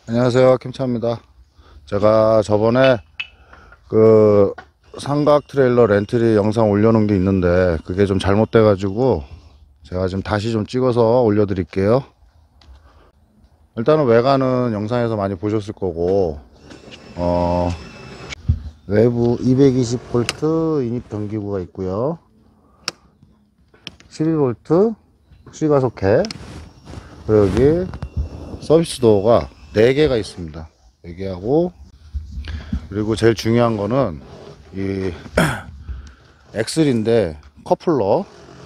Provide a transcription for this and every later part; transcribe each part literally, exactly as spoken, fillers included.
안녕하세요, 캠차입니다. 제가 저번에 그 삼각 트레일러 렌트리 영상 올려놓은 게 있는데 그게 좀 잘못돼 가지고 제가 지금 다시 좀 찍어서 올려드릴게요. 일단은 외관은 영상에서 많이 보셨을 거고, 어 외부 이백이십 볼트 인입 전기구가 있고요, 십이 볼트 시가속해, 그리고 여기 서비스 도어가 네 개가 있습니다. 네 개하고, 그리고 제일 중요한 거는 이 엑슬인데 커플러,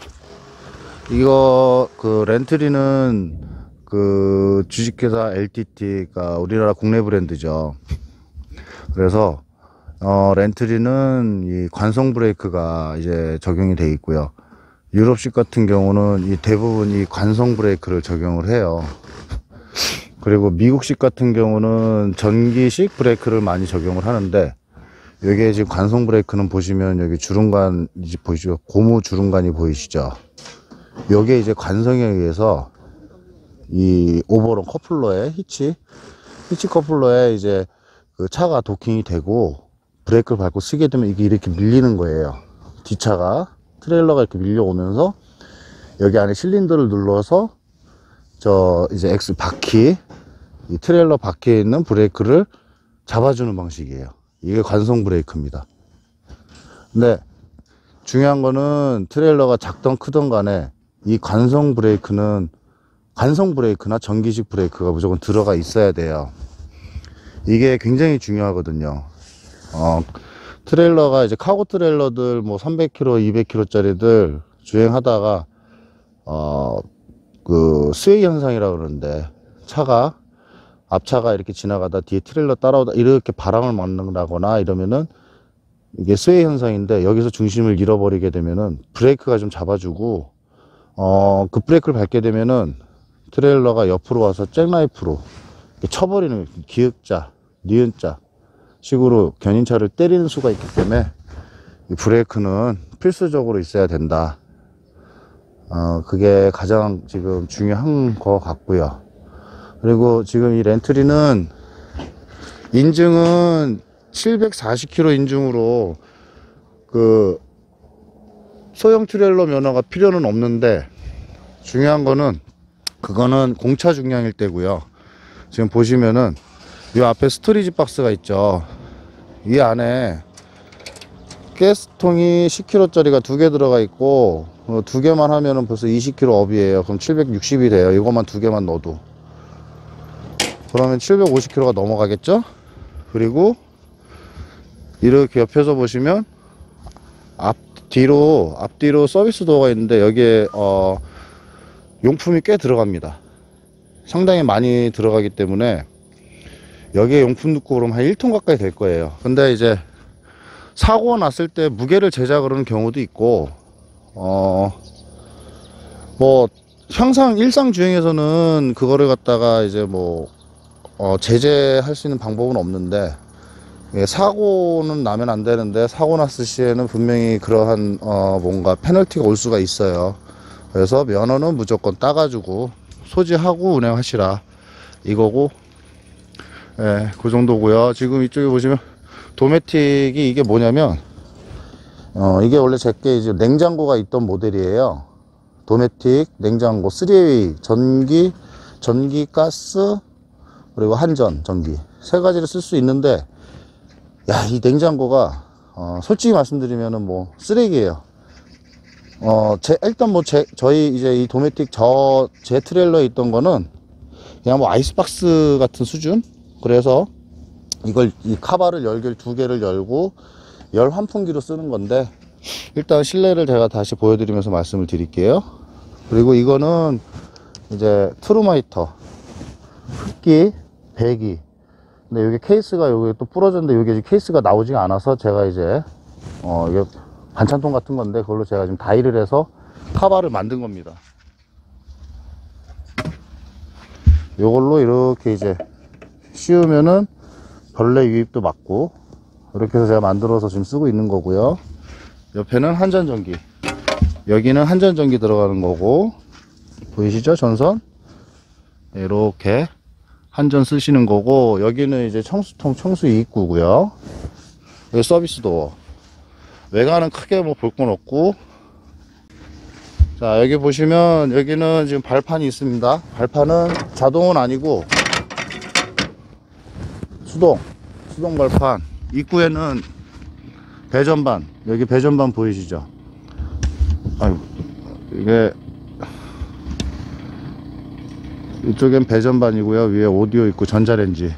이거 그 렌트리는 그 주식회사 엘티티가 우리나라 국내 브랜드죠. 그래서 어 렌트리는 이 관성 브레이크가 이제 적용이 되어 있고요, 유럽식 같은 경우는 이 대부분 이 관성 브레이크를 적용을 해요. 그리고 미국식 같은 경우는 전기식 브레이크를 많이 적용을 하는데, 여기에 지금 관성 브레이크는 보시면 여기 주름관 이제 보이시죠? 고무 주름관이 보이시죠? 여기에 이제 관성에 의해서 이 오버런 커플러에 히치 히치 커플러에 이제 그 차가 도킹이 되고 브레이크를 밟고 쓰게 되면 이게 이렇게 밀리는 거예요. 뒷차가 트레일러가 이렇게 밀려오면서 여기 안에 실린더를 눌러서 저 이제 엑스 바퀴, 이 트레일러 바퀴에 있는 브레이크를 잡아주는 방식이에요. 이게 관성 브레이크입니다. 근데 중요한 거는 트레일러가 작던 크던 간에 이 관성 브레이크는 관성 브레이크나 전기식 브레이크가 무조건 들어가 있어야 돼요. 이게 굉장히 중요하거든요. 어, 트레일러가 이제 카고 트레일러들 뭐 삼백 킬로미터, 이백 킬로미터짜리들 주행하다가 어, 그 스웨이 현상이라 그러는데, 차가 앞차가 이렇게 지나가다 뒤에 트레일러 따라오다 이렇게 바람을 맞는다거나 이러면은 이게 스웨이 현상인데, 여기서 중심을 잃어버리게 되면은 브레이크가 좀 잡아주고 어 그 브레이크를 밟게 되면은 트레일러가 옆으로 와서 잭나이프로 쳐버리는, 기역자, 니은자 식으로 견인차를 때리는 수가 있기 때문에 이 브레이크는 필수적으로 있어야 된다. 어 그게 가장 지금 중요한 것 같고요. 그리고 지금 이 렌트리는 인증은 칠백사십 킬로미터 인증으로 그 소형 트레일러 면허가 필요는 없는데, 중요한 거는 그거는 공차 중량일 때고요. 지금 보시면은 이 앞에 스토리지 박스가 있죠. 이 안에 가스통이 십 킬로미터짜리가 두 개 들어가 있고, 어, 두 개만 하면은 벌써 이십 킬로미터 업이에요. 그럼 칠백육십이 돼요. 이것만 두 개만 넣어도. 그러면 칠백오십 킬로미터가 넘어가겠죠? 그리고 이렇게 옆에서 보시면 앞뒤로 앞뒤로 서비스 도어가 있는데, 여기에 어 용품이 꽤 들어갑니다. 상당히 많이 들어가기 때문에 여기에 용품 넣고 그러면 한 일 톤 가까이 될 거예요. 근데 이제 사고가 났을 때 무게를 제자 그러는 경우도 있고, 어 뭐 항상 일상 주행에서는 그거를 갖다가 이제 뭐 어 제재할 수 있는 방법은 없는데, 예, 사고는 나면 안 되는데 사고 났을 시에는 분명히 그러한 어 뭔가 페널티가 올 수가 있어요. 그래서 면허는 무조건 따가지고 소지하고 운행하시라 이거고, 예, 그 정도고요. 지금 이쪽에 보시면 도메틱이 이게 뭐냐면, 어 이게 원래 제게 이제 냉장고가 있던 모델이에요. 도메틱 냉장고 쓰리웨이, 전기 전기 가스 그리고 한전 전기 세 가지를 쓸 수 있는데, 야, 이 냉장고가 어 솔직히 말씀드리면은 뭐 쓰레기예요. 어, 제, 일단 뭐, 제, 저희 이제 이 도메틱 저, 제 트레일러에 있던 거는 그냥 뭐 아이스박스 같은 수준? 그래서 이걸, 이 카바를 열 개, 두 개를 열고 열 환풍기로 쓰는 건데, 일단 실내를 제가 다시 보여드리면서 말씀을 드릴게요. 그리고 이거는 이제 트루마이터, 흡기, 배기. 근데 여기 케이스가 여기 또 부러졌는데, 여기 케이스가 나오지가 않아서 제가 이제, 어, 이게 반찬통 같은 건데 그걸로 제가 지금 다이를 해서 카바를 만든 겁니다. 요걸로 이렇게 이제 씌우면은 벌레 유입도 막고, 이렇게 해서 제가 만들어서 지금 쓰고 있는 거고요. 옆에는 한전전기, 여기는 한전전기 들어가는 거고, 보이시죠? 전선 이렇게 한전 쓰시는 거고, 여기는 이제 청수통 청수 입구고요. 여기 서비스 도어. 외관은 크게 뭐 볼 건 없고, 자, 여기 보시면 여기는 지금 발판이 있습니다. 발판은 자동은 아니고 수동 수동 발판. 입구에는 배전반, 여기 배전반 보이시죠? 아이고, 이게 이쪽엔 배전반이고요. 위에 오디오 있고 전자레인지.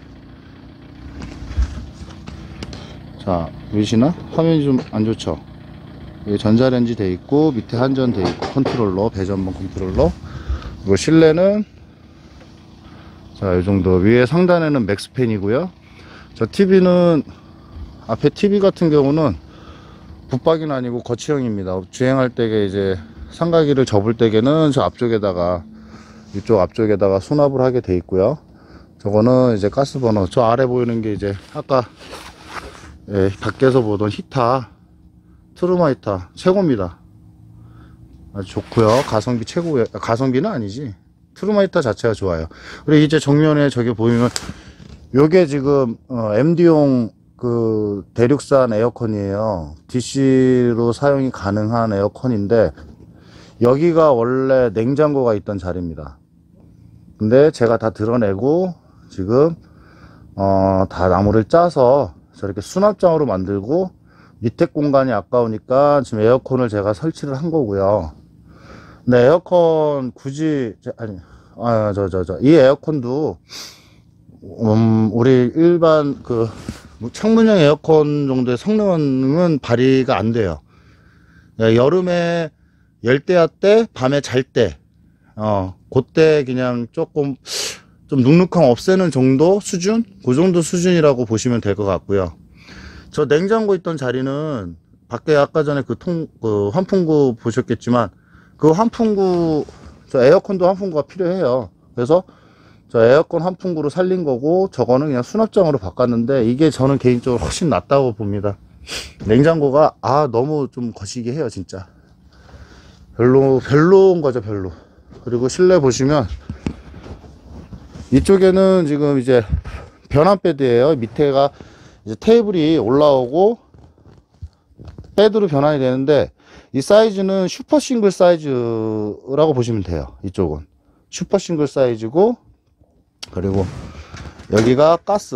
자, 보이시나? 화면이 좀 안 좋죠? 여기 전자레인지 돼 있고, 밑에 한전 돼 있고, 컨트롤러, 배전반 컨트롤러. 그리고 실내는 자, 이 정도. 위에 상단에는 맥스팬이고요. 저 티비는 앞에 티비 같은 경우는 붙박이는 아니고 거치형입니다. 주행할 때에 이제 상가기를 접을 때에는 저 앞쪽에다가, 이쪽 앞쪽에다가 수납을 하게 돼 있고요. 저거는 이제 가스버너. 저 아래 보이는 게 이제 아까 예, 밖에서 보던 히타, 트루마 히타 최고입니다. 아주 좋고요. 가성비 최고예요. 가성비는 아니지, 트루마 히타 자체가 좋아요. 그리고 이제 정면에 저기 보이면 요게 지금 어, 엠디용 그 대륙산 에어컨이에요. 디씨로 사용이 가능한 에어컨인데, 여기가 원래 냉장고가 있던 자리입니다. 근데 제가 다 드러내고 지금 어, 다 나무를 짜서 저렇게 수납장으로 만들고, 밑에 공간이 아까우니까 지금 에어컨을 제가 설치를 한 거고요. 근데 에어컨 굳이 아니 아 저 저 저 이 에어컨도 음 우리 일반 그 창문형 에어컨 정도의 성능은 발휘가 안 돼요. 여름에 열대야 때, 밤에 잘 때, 어, 그때 그냥 조금 좀 눅눅함 없애는 정도 수준? 그 정도 수준이라고 보시면 될 것 같고요. 저 냉장고 있던 자리는 밖에 아까 전에 그 통, 그 환풍구 보셨겠지만, 그 환풍구, 저 에어컨도 환풍구가 필요해요. 그래서 저 에어컨 환풍구로 살린 거고, 저거는 그냥 수납장으로 바꿨는데, 이게 저는 개인적으로 훨씬 낫다고 봅니다. 냉장고가 아 너무 좀 거시기 해요 진짜. 별로 별로인 거죠, 별로. 그리고 실내 보시면 이쪽에는 지금 이제 변환 베드예요. 밑에가 이제 테이블이 올라오고 베드로 변환이 되는데, 이 사이즈는 슈퍼 싱글 사이즈라고 보시면 돼요. 이쪽은 슈퍼 싱글 사이즈고, 그리고 여기가 가스.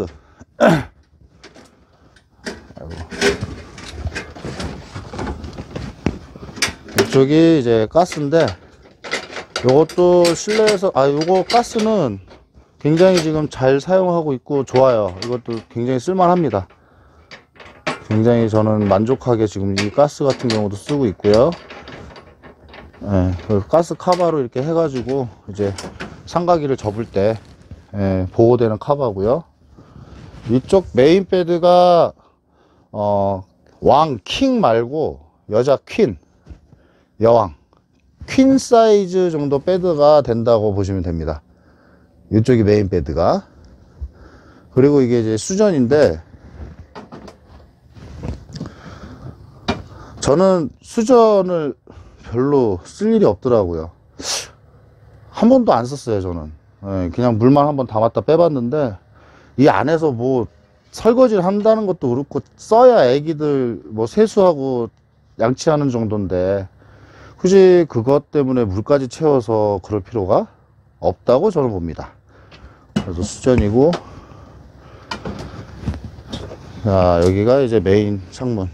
이쪽이 이제 가스인데, 요것도 실내에서 아 요거 가스는 굉장히 지금 잘 사용하고 있고 좋아요. 이것도 굉장히 쓸만합니다. 굉장히 저는 만족하게 지금 이 가스 같은 경우도 쓰고 있고요. 예, 가스 카바로 이렇게 해가지고 이제 상가기를 접을 때 예, 보호되는 카바고요. 이쪽 메인 베드가 어, 왕, 킹 말고 여자 퀸, 여왕, 퀸 사이즈 정도 베드가 된다고 보시면 됩니다. 이쪽이 메인 베드가. 그리고 이게 이제 수전인데, 저는 수전을 별로 쓸 일이 없더라고요. 한 번도 안 썼어요 저는. 그냥 물만 한번 담았다 빼봤는데, 이 안에서 뭐 설거지를 한다는 것도 그렇고 써야 애기들 뭐 세수하고 양치하는 정도인데, 굳이 그것 때문에 물까지 채워서 그럴 필요가 없다고 저는 봅니다. 그래서 수전이고, 자 여기가 이제 메인 창문,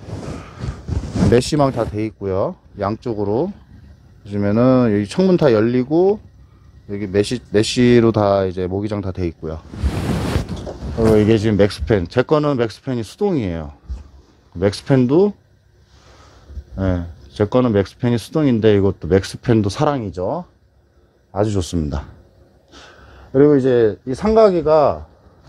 메쉬망 다 돼 있고요. 양쪽으로 보시면은 여기 창문 다 열리고, 여기 메쉬 메쉬로 다 이제 모기장 다 돼 있고요. 그리고 이게 지금 맥스팬, 제 거는 맥스팬이 수동이에요. 맥스팬도 예, 제 거는 맥스팬이 수동인데, 이것도 맥스팬도 사랑이죠. 아주 좋습니다. 그리고 이제 이 상가기가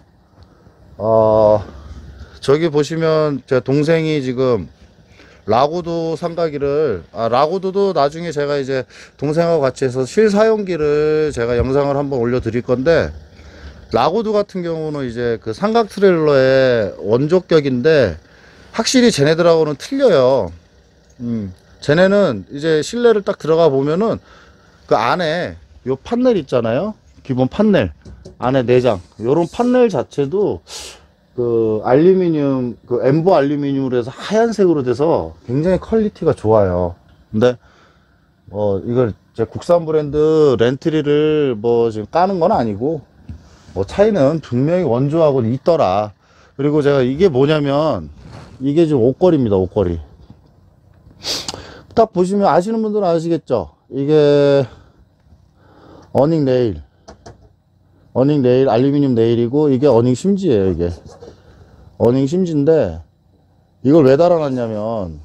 어 저기 보시면 제 동생이 지금 라고도 상가기를, 아 라고도도 나중에 제가 이제 동생하고 같이 해서 실사용기를 제가 영상을 한번 올려 드릴 건데, 라고도 같은 경우는 이제 그 삼각 트레일러의 원조격인데 확실히 쟤네들하고는 틀려요. 음, 쟤네는 이제 실내를 딱 들어가 보면은 그 안에 요 판넬 있잖아요. 기본 판넬 안에 내장 요런 판넬 자체도 그 알루미늄 그 엠보 알루미늄으로 해서 하얀색으로 돼서 굉장히 퀄리티가 좋아요. 근데 어 이걸 제 국산 브랜드 렌트리를 뭐 지금 까는 건 아니고 뭐 차이는 분명히 원조하고는 있더라. 그리고 제가 이게 뭐냐면 이게 지금 옷걸이입니다. 옷걸이 딱 보시면 아시는 분들은 아시겠죠. 이게 어닝 네일 어닝 네일 알루미늄 네일이고 이게 어닝 심지예요. 이게 어닝 심지인데 이걸 왜 달아놨냐면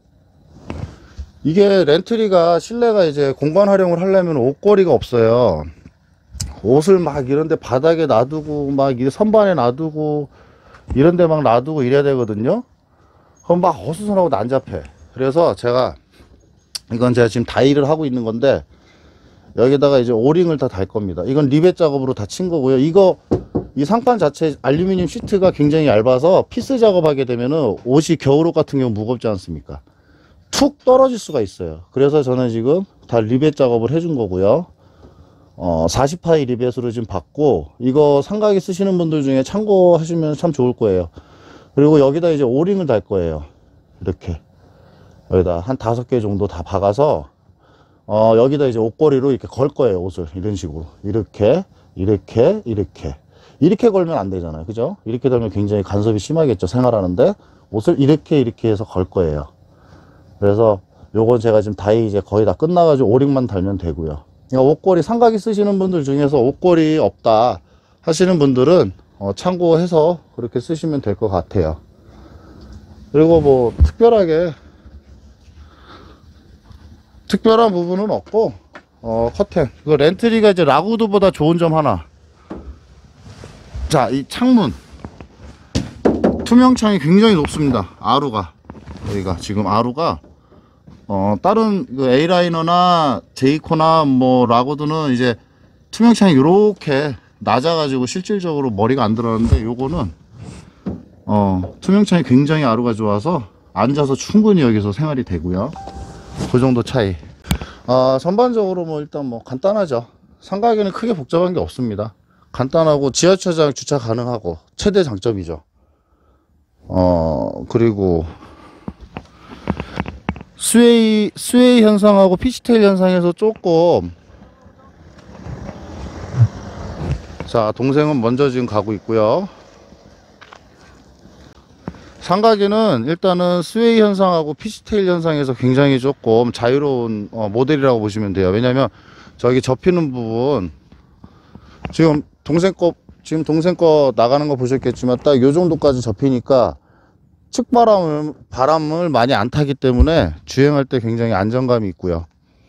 이게 렌트리가 실내가 이제 공간 활용을 하려면 옷걸이가 없어요. 옷을 막 이런데 바닥에 놔두고 막 선반에 놔두고 이런데 막 놔두고 이래야 되거든요. 그럼 막 어수선하고 난잡해. 그래서 제가 이건 제가 지금 다이를 하고 있는 건데 여기다가 이제 오링을 다 달 겁니다. 이건 리벳 작업으로 다 친 거고요. 이거 이 상판 자체 알루미늄 시트가 굉장히 얇아서 피스 작업하게 되면은 옷이 겨울옷 같은 경우 무겁지 않습니까? 툭 떨어질 수가 있어요. 그래서 저는 지금 다 리벳 작업을 해준 거고요. 어, 사십 파이 리벳으로 지금 받고 이거 삼각이 쓰시는 분들 중에 참고하시면 참 좋을 거예요. 그리고 여기다 이제 오링을 달 거예요. 이렇게 여기다 한 다섯 개 정도 다 박아서 어, 여기다 이제 옷걸이로 이렇게 걸 거예요. 옷을 이런 식으로 이렇게 이렇게 이렇게 이렇게 걸면 안 되잖아요. 그죠? 이렇게 되면 굉장히 간섭이 심하겠죠. 생활하는데 옷을 이렇게 이렇게 해서 걸 거예요. 그래서 요건 제가 지금 다이 이제 거의 다 끝나가지고 오링만 달면 되고요. 그러니까 옷걸이 삼각이 쓰시는 분들 중에서 옷걸이 없다 하시는 분들은 어, 참고해서 그렇게 쓰시면 될 것 같아요. 그리고 뭐 특별하게 특별한 부분은 없고 어, 커튼 이거 렌트리가 이제 라구드보다 좋은 점 하나. 자, 이 창문 투명창이 굉장히 높습니다. 아루가 여기가 지금 아루가 어, 다른 그 A라이너나 제이코나 뭐 라고드는 이제 투명창이 이렇게 낮아가지고 실질적으로 머리가 안 들어가는데 요거는 어, 투명창이 굉장히 아루가 좋아서 앉아서 충분히 여기서 생활이 되고요. 그 정도 차이. 아, 전반적으로 뭐 일단 뭐 간단하죠. 삼각에는 크게 복잡한 게 없습니다. 간단하고 지하주차장 주차 가능하고 최대 장점이죠. 어, 그리고 스웨이, 스웨이 현상하고 피치테일 현상에서 조금 자, 동생은 먼저 지금 가고 있고요. 삼각에는 일단은 스웨이 현상하고 피치테일 현상에서 굉장히 조금 자유로운 어, 모델이라고 보시면 돼요. 왜냐면 저기 접히는 부분 지금 동생 거 지금 동생 거 나가는 거 보셨겠지만 딱 요 정도까지 접히니까 측바람을 바람을 많이 안 타기 때문에 주행할 때 굉장히 안정감이 있고요.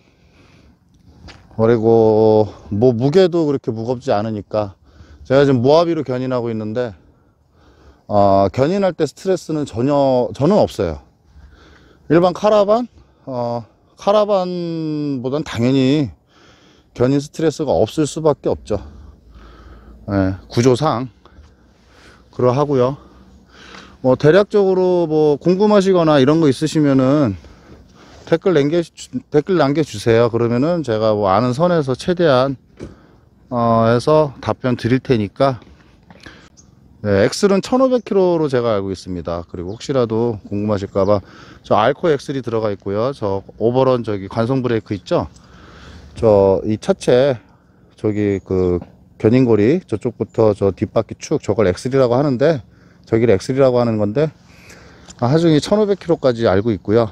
그리고 뭐 무게도 그렇게 무겁지 않으니까 제가 지금 모하비로 견인하고 있는데 어, 견인할 때 스트레스는 전혀 저는 없어요. 일반 카라반 어, 카라반보단 당연히 견인 스트레스가 없을 수밖에 없죠. 네, 구조상 그러하고요. 뭐 대략적으로 뭐 궁금하시거나 이런 거 있으시면은 댓글 남겨 댓글 남겨주세요. 그러면은 제가 뭐 아는 선에서 최대한 어, 해서 답변 드릴 테니까. 네, 엑셀은 천오백 킬로미터로 제가 알고 있습니다. 그리고 혹시라도 궁금하실까봐 저 알코 엑셀이 들어가 있고요. 저 오버런 저기 관성 브레이크 있죠? 저 이 차체 저기 그 견인고리 저쪽부터 저 뒷바퀴 축 저걸 엑셀이라고 하는데 저기를 엑셀이라고 하는 건데 하중이 천오백 킬로미터까지 알고 있고요.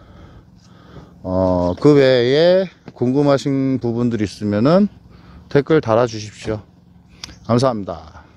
어, 그 외에 궁금하신 부분들이 있으면은 댓글 달아 주십시오. 감사합니다.